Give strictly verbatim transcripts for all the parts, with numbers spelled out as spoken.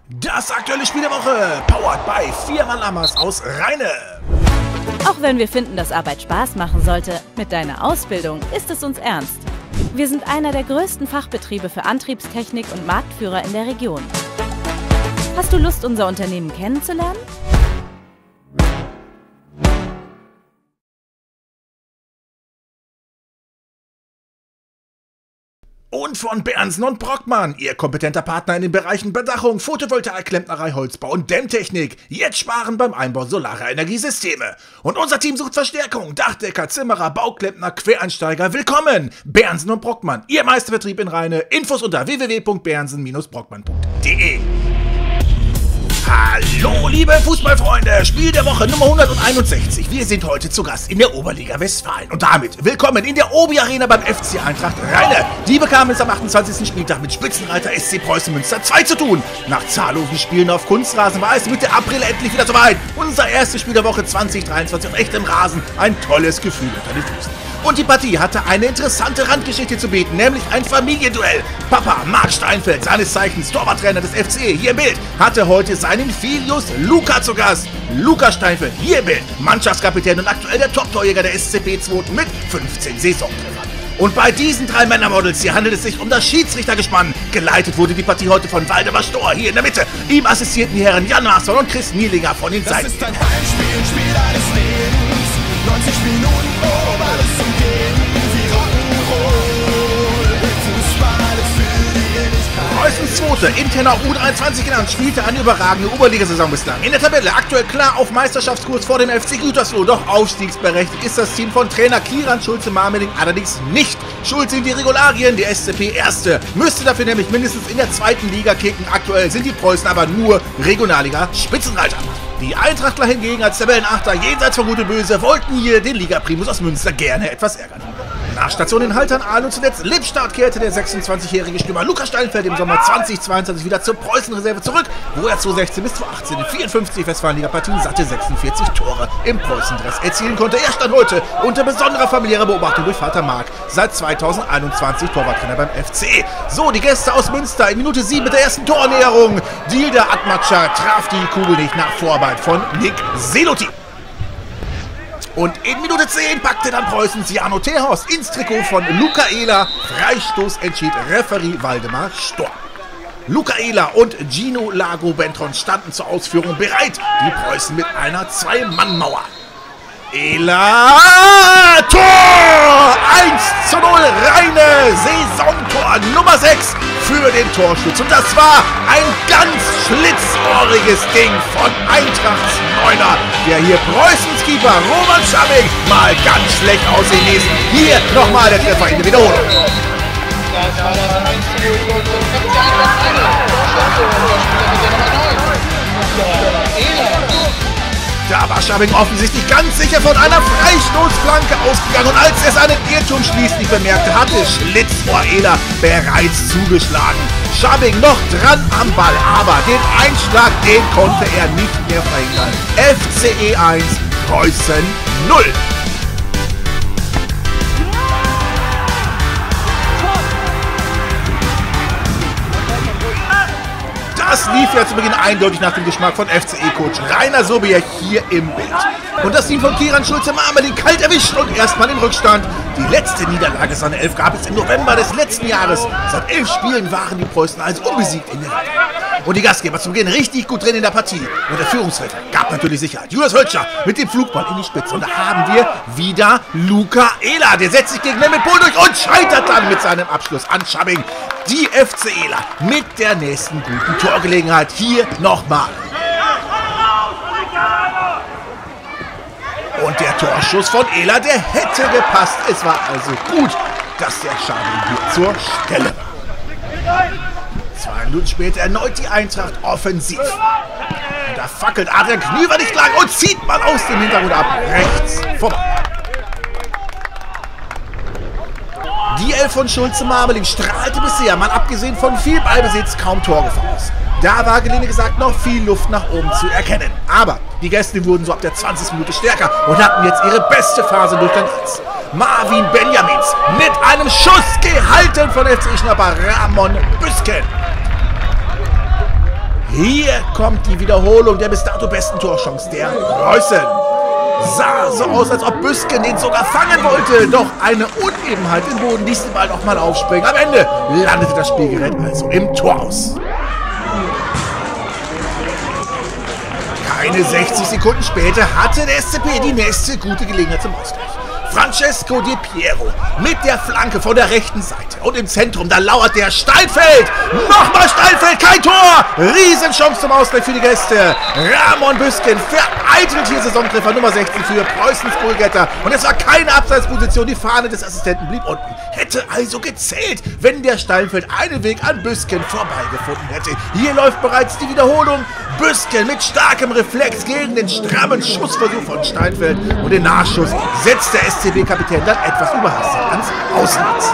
Das aktuelle Spiel der Woche, powered by Firma Lammers aus Rheine. Auch wenn wir finden, dass Arbeit Spaß machen sollte, mit deiner Ausbildung ist es uns ernst. Wir sind einer der größten Fachbetriebe für Antriebstechnik und Marktführer in der Region. Hast du Lust, unser Unternehmen kennenzulernen? Und von Bernsen und Brockmann, Ihr kompetenter Partner in den Bereichen Bedachung, Photovoltaik, Klempnerei, Holzbau und Dämmtechnik. Jetzt sparen beim Einbau solarer Energiesysteme. Und unser Team sucht Verstärkung. Dachdecker, Zimmerer, Bauklempner, Quereinsteiger. Willkommen! Bernsen und Brockmann, Ihr Meisterbetrieb in Rheine. Infos unter w w w punkt bernsen Bindestrich brockmann punkt de. Hallo liebe Fußballfreunde, Spiel der Woche Nummer hunderteinundsechzig. Wir sind heute zu Gast in der Oberliga Westfalen. Und damit willkommen in der Obi Arena beim F C Eintracht Rheine. Die bekamen es am achtundzwanzigsten Spieltag mit Spitzenreiter S C Preußen Münster zwei zu tun. Nach zahllosen Spielen auf Kunstrasen war es Mitte April endlich wieder soweit. Unser erstes Spiel der Woche zwanzig dreiundzwanzig auf echtem Rasen. Ein tolles Gefühl unter den Füßen. Und die Partie hatte eine interessante Randgeschichte zu bieten, nämlich ein Familienduell. Papa Marc Steinfeld, seines Zeichens Torwarttrainer des F C, hier im Bild, hatte heute seinen Filius Luca zu Gast. Luca Steinfeld, hier im Bild, Mannschaftskapitän und aktuell der Top-Torjäger der S C P zwei mit fünfzehn Saisontreffern. Und bei diesen drei Männermodels hier handelt es sich um das Schiedsrichtergespann. Geleitet wurde die Partie heute von Waldemar Stohr hier in der Mitte. Ihm assistierten die Herren Jan Marsson und Chris Nielinger von den Seiten. Das ist ein Heimspiel, Spiel deines Lebens. neunzig Minuten, um alles zu geben. Wie Rock'n'Roll. Fußball ist für die Ewigkeit. Preußens Zweite, interner U dreiundzwanzig genannt, spielte eine überragende Oberligasaison bislang. In der Tabelle aktuell klar auf Meisterschaftskurs vor dem F C Gütersloh, doch aufstiegsberechtigt ist das Team von Trainer Kieran Schulze-Marmeling allerdings nicht. Schuld sind die Regularien, die S C P Erste müsste dafür nämlich mindestens in der zweiten Liga kicken. Aktuell sind die Preußen aber nur Regionalliga-Spitzenreiter. Die Eintrachtler hingegen als Tabellenachter jenseits von Gut und Böse wollten hier den Liga-Primus aus Münster gerne etwas ärgern. Nach Station in Haltern, Aalen und zuletzt Lippstadt kehrte der sechsundzwanzigjährige Stürmer Luca Steinfeld im Sommer zweitausendzweiundzwanzig wieder zur Preußenreserve zurück, wo er zweitausendsechzehn bis zweitausendachtzehn in vierundfünfzig Westfalenliga-Partien satte sechsundvierzig Tore im Preußendress erzielen konnte. Er stand heute unter besonderer familiärer Beobachtung durch Vater Marc, seit zweitausendeinundzwanzig Torwarttrainer beim F C. So, die Gäste aus Münster in Minute sieben mit der ersten Tornäherung. Dilda Atmatscher traf die Kugel nicht nach Vorarbeit von Nick Seloti. Und in Minute zehn packte dann Preußens Jano Terhorst ins Trikot von Luca Ehler. Freistoß entschied Referee Waldemar Stohr. Luca Ehler und Gino Lago Bentron standen zur Ausführung bereit. Die Preußen mit einer Zwei-Mann-Mauer. Ehler, Tor! eins zu null, Rheine, Saisontor Nummer sechs für den Torschütz. Und das war ein ganz schlitzohriges Ding von Eintrachts Neuner, der hier Preußens Keeper Roman Schabing mal ganz schlecht aussehen ließ. Hier nochmal der Treffer in der Wiederholung. Das war das eins zu null Tor für die Eintracht Rheine. Torschütze und der Spieler mit der Nummer neun. Da war Schabing offensichtlich ganz sicher von einer Freistoßflanke ausgegangen und als er seinen Irrtum schließlich bemerkte, hatte Schlitzohr Ehler bereits zugeschlagen. Schabing noch dran am Ball, aber den Einschlag, den konnte er nicht mehr verhindern. F C E eins, Preußen null. Das lief ja zu Beginn eindeutig nach dem Geschmack von F C E-Coach Rainer Sobiech hier im Bild. Und das Team von Kieran Schulze-Marmeling kalt erwischt und erstmal im Rückstand. Die letzte Niederlage seiner Elf gab es im November des letzten Jahres. Seit elf Spielen waren die Preußen also unbesiegt in der Liga. Und die Gastgeber zu Beginn richtig gut drin in der Partie. Und der Führungstreffer gab natürlich Sicherheit. Julius Hölscher mit dem Flugball in die Spitze. Und da haben wir wieder Luca Ehler. Der setzt sich gegen Mehmet Pohl durch und scheitert dann mit seinem Abschluss an Schabing. Die F C Ehler mit der nächsten guten Torgelegenheit. Hier nochmal. Und der Torschuss von Ehler, der hätte gepasst. Es war also gut, dass der Schabing hier zur Stelle war. Zwei Minuten später erneut die Eintracht offensiv. Und da fackelt Adrian Knüver nicht lang und zieht mal aus dem Hintergrund ab. Rechts vorbei. Die Elf von Schulze-Marmeling strahlte bisher, mal abgesehen von viel Ballbesitz, kaum Torgefahr aus. Da war gelinde gesagt noch viel Luft nach oben zu erkennen. Aber die Gäste wurden so ab der zwanzigsten Minute stärker und hatten jetzt ihre beste Phase durch den Reiz. Marvin Benjamins mit einem Schuss gehalten von F C Schnapper Ramon Büsken. Hier kommt die Wiederholung der bis dato besten Torchance der Preußen. Sah so aus, als ob Büsken den sogar fangen wollte. Doch eine Unebenheit im Boden ließ den Ball noch mal aufspringen. Am Ende landete das Spielgerät also im Tor aus. Keine sechzig Sekunden später hatte der S C P die nächste gute Gelegenheit zum Ausgleich. Francesco Di Piero mit der Flanke von der rechten Seite. Und im Zentrum, da lauert der Steinfeld. Nochmal Steinfeld, kein Tor. Riesenchance zum Ausgleich für die Gäste. Ramon Büsken vereitelt hier Saisontreffer Nummer sechzehn für Preußens Goalgetter. Und es war keine Abseitsposition. Die Fahne des Assistenten blieb unten. Hätte also gezählt, wenn der Steinfeld einen Weg an Büsken vorbeigefunden hätte. Hier läuft bereits die Wiederholung. Büsken mit starkem Reflex gegen den strammen Schussversuch von Steinfeld. Und den Nachschuss setzt der S C B-Kapitän dann etwas überhastet ans Außennetz.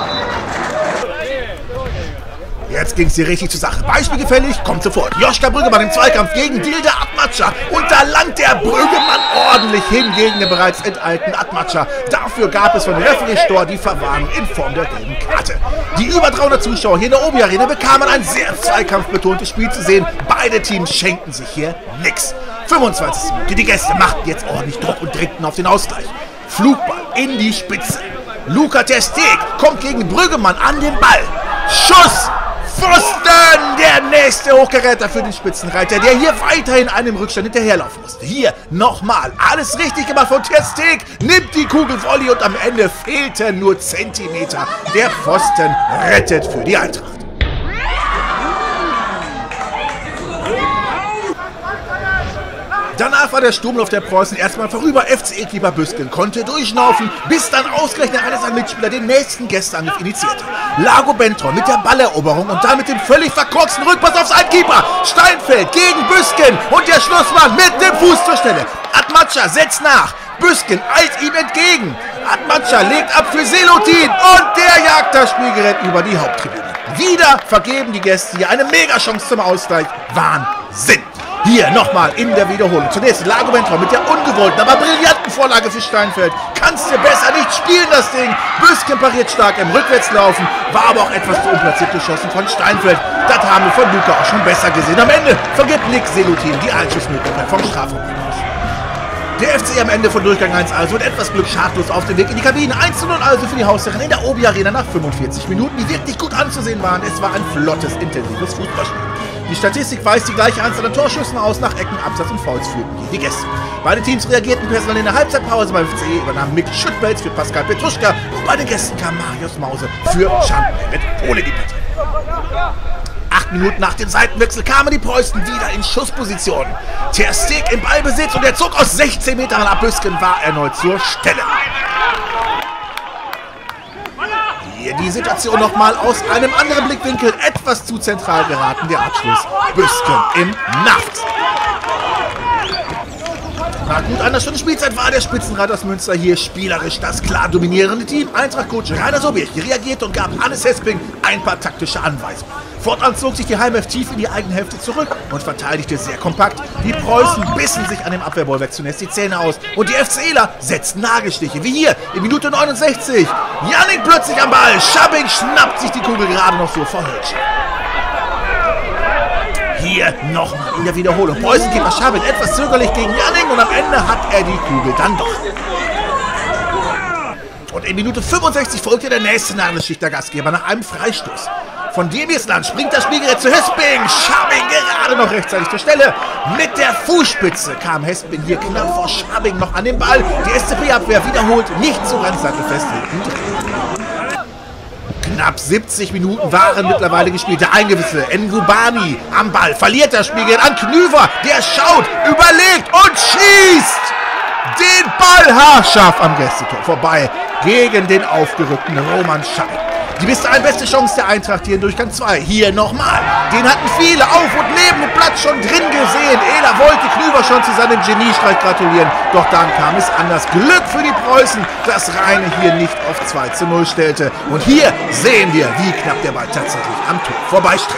Jetzt ging es hier richtig zur Sache. Beispielgefällig, kommt sofort. Joschka Brüggemann im Zweikampf gegen Dilda Atmaca. Und da langt der Brüggemann ordentlich hin gegen den bereits enteilten Atmaca. Dafür gab es von Referee Storr die Verwarnung in Form der gelben Karte. Die über dreihundert Zuschauer hier in der Obi-Arena bekamen ein sehr zweikampfbetontes Spiel zu sehen. Beide Teams schenkten sich hier nix. fünfundzwanzigste Minute. Die Gäste machten jetzt ordentlich Druck und drängten auf den Ausgleich. Flugball in die Spitze. Luca ter Steeg kommt gegen Brüggemann an den Ball. Schuss! Pfosten! Der nächste Hochkaräter für den Spitzenreiter, der hier weiterhin einem Rückstand hinterherlaufen musste. Hier nochmal. Alles richtig gemacht von ter Steeg. Nimmt die Kugel Volley und am Ende fehlten nur Zentimeter. Der Pfosten rettet für die Eintracht. Danach war der Sturmlauf der Preußen erstmal vorüber. F C E-Keeper Büsken konnte durchschnaufen, bis dann ausgerechnet einer seiner Mitspieler den nächsten Gästeangriff initiierte. Lago Bentron mit der Balleroberung und dann mit dem völlig verkorksten Rückpass auf seinen Keeper. Steinfeld gegen Büsken und der Schlussmann mit dem Fuß zur Stelle. Atmaca setzt nach. Büsken eilt ihm entgegen. Atmaca legt ab für Selotin und der jagt das Spielgerät über die Haupttribüne. Wieder vergeben die Gäste hier eine Megachance zum Ausgleich. Wahnsinn! Hier nochmal in der Wiederholung. Zunächst Lago Bentron mit der ungewollten, aber brillanten Vorlage für Steinfeld. Kannst du besser nicht spielen, das Ding. Büsken pariert stark im Rückwärtslaufen, war aber auch etwas zu unplatziert geschossen von Steinfeld. Das haben wir von Luca auch schon besser gesehen. Am Ende vergibt Nick Selotin die Einschussmöglichkeit vom Strafraum. Der F C am Ende von Durchgang eins also mit etwas Glück schadlos auf dem Weg in die Kabine. eins zu null also für die Hausherren in der Obi-Arena nach fünfundvierzig Minuten, die wirklich gut anzusehen waren. Es war ein flottes, intensives Fußballspiel. Die Statistik weist die gleiche Anzahl an Torschüssen aus, nach Ecken, Absatz und Fouls führten die Gäste. Beide Teams reagierten personell in der Halbzeitpause. Beim F C E übernahm Mick Schüttbelz für Pascal Petruschka und bei den Gästen kam Marius Mause für Jean-Mehmet Pohle die Partie. Acht Minuten nach dem Seitenwechsel kamen die Preußen wieder in Schussposition. Ter Steeg im Ballbesitz und der Zug aus sechzehn Metern ab. Büsken war erneut zur Stelle. Hier die Situation nochmal aus einem anderen Blickwinkel. Etwas zu zentral geraten. Der Abschluss. Büsken im Nacht. Nach gut einer Stunde Spielzeit war der Spitzenreiter aus Münster hier spielerisch das klar dominierende Team. Eintracht-Coach Rainer Sobich reagierte und gab Hannes Hesping ein paar taktische Anweisungen. Fortan zog sich die Heim-F tief in die eigene Hälfte zurück und verteidigte sehr kompakt. Die Preußen bissen sich an dem Abwehrbollwerk zunächst die Zähne aus und die FCEler setzten Nagelstiche, wie hier in Minute neunundsechzig. Jannik plötzlich am Ball, Schabbing schnappt sich die Kugel gerade noch so vor Hölsch. Hier nochmal in der Wiederholung. Preußenkeeper Schabbing etwas zögerlich gegen Jannik und am Ende hat er die Kugel dann doch. Und in Minute fünfundsechzig folgte der nächste Nagelschicht der Gastgeber nach einem Freistoß. Von Demisland springt das Spielgerät zu Hesping. Schabbing gerade noch rechtzeitig zur Stelle. Mit der Fußspitze kam Hesping hier knapp vor Schabbing noch an den Ball. Die S C P-Abwehr wiederholt nicht so ganz sattelfest hinten drin. Knapp siebzig Minuten waren mittlerweile gespielt. Der Eingewisse Ngubani am Ball verliert das Spielgerät an Knüver. Der schaut, überlegt und schießt den Ball haarscharf am Gästetor vorbei gegen den aufgerückten Roman Schabbing. Die bis dahin beste Chance der Eintracht hier in Durchgang zwei. Hier nochmal. Den hatten viele auf und neben dem Platz schon drin gesehen. Ehler wollte Knüver schon zu seinem Geniestreich gratulieren. Doch dann kam es anders. Glück für die Preußen, dass Rheine hier nicht auf zwei zu null stellte. Und hier sehen wir, wie knapp der Ball tatsächlich am Tor vorbeistrich.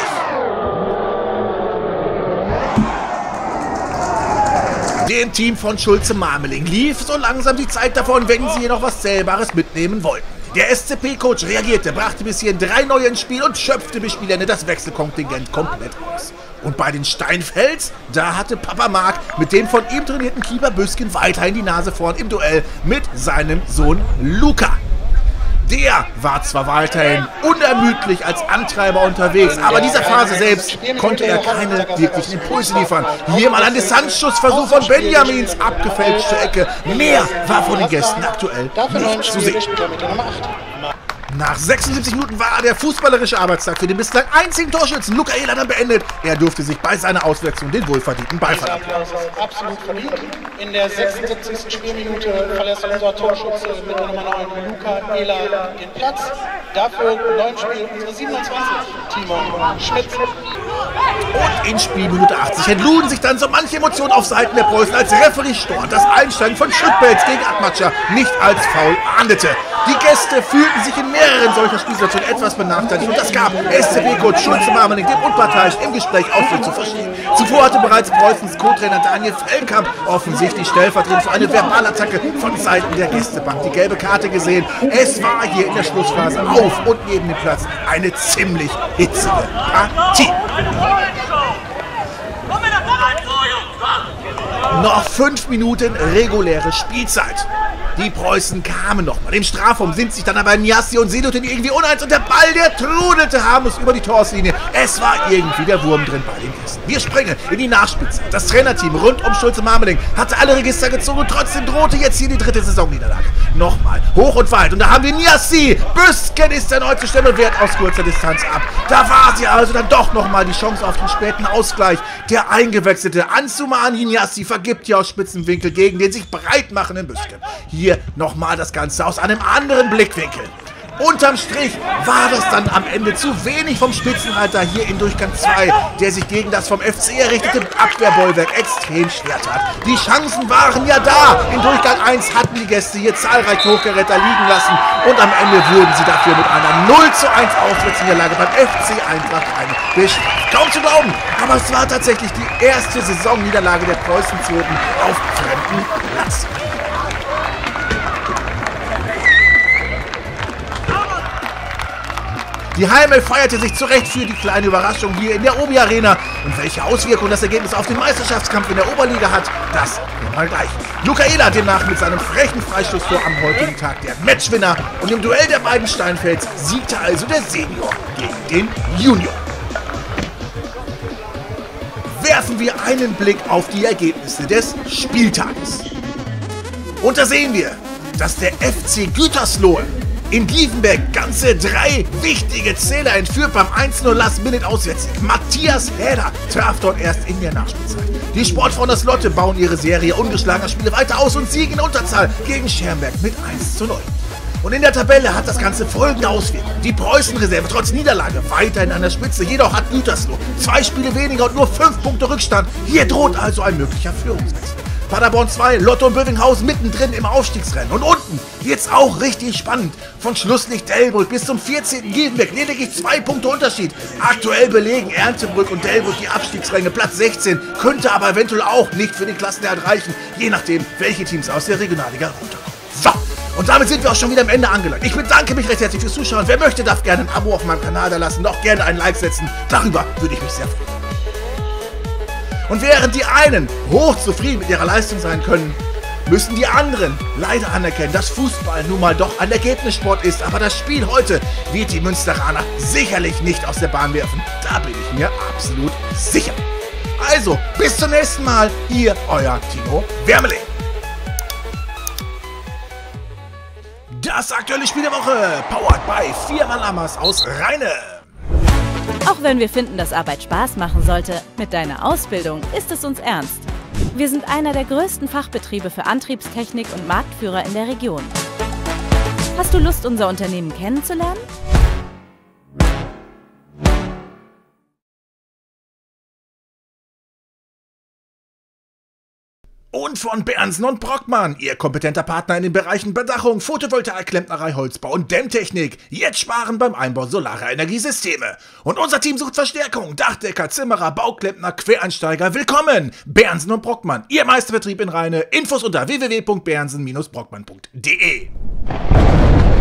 Dem Team von Schulze-Marmeling lief so langsam die Zeit davon, wenn sie hier noch was Zählbares mitnehmen wollten. Der S C P-Coach reagierte, brachte bis hierhin drei neue ins Spiel und schöpfte bis Spielende das Wechselkontingent komplett aus. Und bei den Steinfelds, da hatte Papa Mark mit dem von ihm trainierten Keeper Büsken weiterhin die Nase vorn im Duell mit seinem Sohn Luca. Der war zwar weiterhin unermüdlich als Antreiber unterwegs, aber dieser Phase selbst konnte er keine wirklichen Impulse liefern. Hier mal ein Distanzschussversuch von Benjamins abgefälschte Ecke. Mehr war von den Gästen aktuell nicht zu sehen. Nach sechsundsiebzig Minuten war der fußballerische Arbeitstag für den bislang einzigen Torschützen Luca Ehler dann beendet. Er durfte sich bei seiner Auswechslung den wohlverdienten Beifall abholen. Absolut verdient. In der sechsundsiebzigsten Spielminute verlässt unser Torschütze mit der Nummer neun Luca Ehler den Platz. Dafür neun Spiel unsere siebenundzwanzig Timon Schmidt. Und in Spielminute achtzig entluden sich dann so manche Emotionen auf Seiten der Preußen, als Referee Storch das Einsteigen von Schüttbelz gegen Atmatscher nicht als Foul ahndete. Die Gäste fühlten sich in mehreren solcher Spielsituationen etwas benachteiligt und das gab S C B-Coach Schulze-Marmeling dem Unparteiischen im Gespräch Ausdruck zu verstehen. Zuvor hatte bereits Preußens Co-Trainer Daniel Feldkamp offensichtlich stellvertretend für eine Verbalattacke von Seiten der Gästebank die gelbe Karte gesehen. Es war hier in der Schlussphase auf und neben dem Platz eine ziemlich hitzige Partie. Noch fünf Minuten reguläre Spielzeit. Die Preußen kamen noch mal. Im Strafraum sind sich dann aber Niassi und Sedotin irgendwie uneins und der Ball, der trudelte harmlos über die Torslinie. Es war irgendwie der Wurm drin bei den Gästen. Wir springen in die Nachspielzeit. Das Trainerteam rund um Schulze-Marmeling hatte alle Register gezogen und trotzdem drohte jetzt hier die dritte Saisonniederlage. Nochmal, hoch und weit. Und da haben wir Niassi. Büsken ist erneut zu stellen und wehrt aus kurzer Distanz ab. Da war sie also dann doch nochmal die Chance auf den späten Ausgleich. Der eingewechselte Ansumani Niassi vergibt hier aus spitzen Winkel gegen den sich breit machenden Büsken. Hier nochmal das Ganze aus einem anderen Blickwinkel. Unterm Strich war das dann am Ende zu wenig vom Spitzenreiter hier in Durchgang zwei, der sich gegen das vom F C errichtete Abwehrbollwerk extrem schwer tat. Die Chancen waren ja da. In Durchgang eins hatten die Gäste hier zahlreich Hochgeräter liegen lassen und am Ende wurden sie dafür mit einer null zu eins Auswärtsniederlage beim F C Eintracht Hain bestraft. Kaum zu glauben, aber es war tatsächlich die erste Saisonniederlage der Preußenzoten auf fremdem Platz. Die Heimel feierte sich zurecht für die kleine Überraschung hier in der Obi Arena. Und welche Auswirkungen das Ergebnis auf den Meisterschaftskampf in der Oberliga hat, das hören wir gleich. Luca Ehler demnach mit seinem frechen Freistoßtor am heutigen Tag der Matchwinner. Und im Duell der beiden Steinfelds siegte also der Senior gegen den Junior. Werfen wir einen Blick auf die Ergebnisse des Spieltages. Und da sehen wir, dass der F C Gütersloh in Diefenberg ganze drei wichtige Zähler entführt beim eins null Last-Minute-Auswärtssieg. Matthias Häder traf dort erst in der Nachspielzeit. Die Sportfrauen aus Lotte bauen ihre Serie ungeschlagener Spiele weiter aus und siegen in Unterzahl gegen Schermberg mit eins zu null. Und in der Tabelle hat das Ganze folgende Auswirkungen. Die Preußenreserve trotz Niederlage weiterhin an der Spitze, jedoch hat Gütersloh zwei Spiele weniger und nur fünf Punkte Rückstand. Hier droht also ein möglicher Führungswechsel. Paderborn zwei, Lotto und Bövinghausen mittendrin im Aufstiegsrennen. Und unten wird's auch richtig spannend. Von Schlusslicht Delbrück bis zum vierzehnten Gievenberg lediglich zwei Punkte Unterschied. Aktuell belegen Erntebrück und Delbrück die Abstiegsränge. Platz sechzehn könnte aber eventuell auch nicht für den Klassenerhalt reichen, je nachdem, welche Teams aus der Regionalliga runterkommen. So, und damit sind wir auch schon wieder am Ende angelangt. Ich bedanke mich recht herzlich fürs Zuschauen. Wer möchte, darf gerne ein Abo auf meinem Kanal da lassen, auch gerne einen Like setzen. Darüber würde ich mich sehr freuen. Und während die einen hochzufrieden mit ihrer Leistung sein können, müssen die anderen leider anerkennen, dass Fußball nun mal doch ein Ergebnissport ist. Aber das Spiel heute wird die Münsteraner sicherlich nicht aus der Bahn werfen. Da bin ich mir absolut sicher. Also, bis zum nächsten Mal. Hier, euer Timo Wermeling. Das aktuelle Spiel der Woche, powered by Firma Lammers aus Rheine. Auch wenn wir finden, dass Arbeit Spaß machen sollte, mit deiner Ausbildung ist es uns ernst. Wir sind einer der größten Fachbetriebe für Antriebstechnik und Marktführer in der Region. Hast du Lust, unser Unternehmen kennenzulernen? Und von Bernsen und Brockmann, Ihr kompetenter Partner in den Bereichen Bedachung, Photovoltaik, Klempnerei, Holzbau und Dämmtechnik. Jetzt sparen beim Einbau solarer Energiesysteme. Und unser Team sucht Verstärkung. Dachdecker, Zimmerer, Bauklempner, Quereinsteiger. Willkommen! Bernsen und Brockmann, Ihr Meisterbetrieb in Rheine. Infos unter w w w punkt bernsen Bindestrich brockmann punkt de.